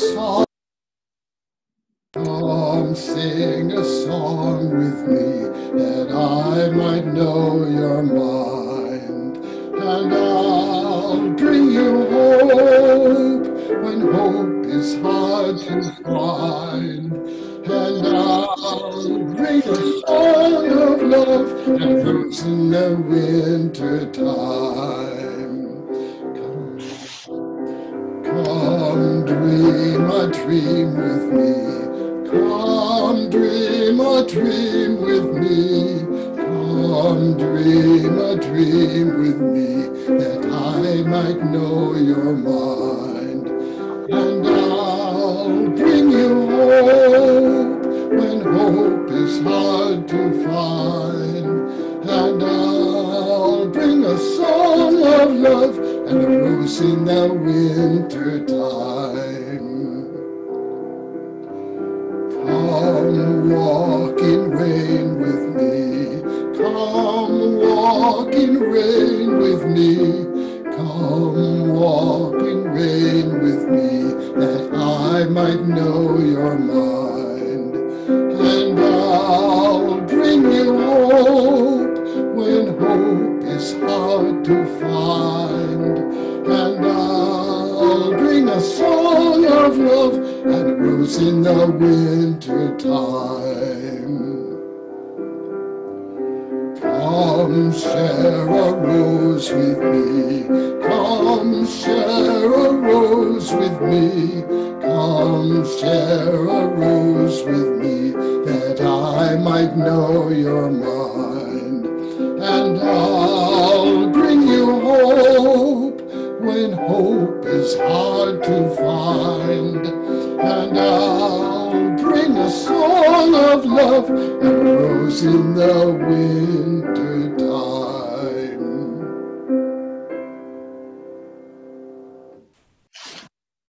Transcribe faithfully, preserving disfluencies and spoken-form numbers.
song. Come sing a song with me, that I might know your mind. And I'll bring you hope when hope is hard to find. And I'll bring a song of love and rose in the winter time. Come dream a dream with me. Come dream a dream with me. Come dream a dream with me, that I might know your mind. And I'll bring you hope when hope is hard to find. And I'll bring a song of love and a rose in the winter time. Come walk in rain with me. Come walk in rain with me. Come walk in rain with me, that I might know your mind. And I'll bring you hope when hope is hard to find. And I'll bring a song of love and a rose in the winter time. Come share a rose with me. Come share a rose with me. Come share a rose with me, that I might know your mind. And I'll bring you hope when hope is hard to find. And I'll bring a song of love and a rose in the winter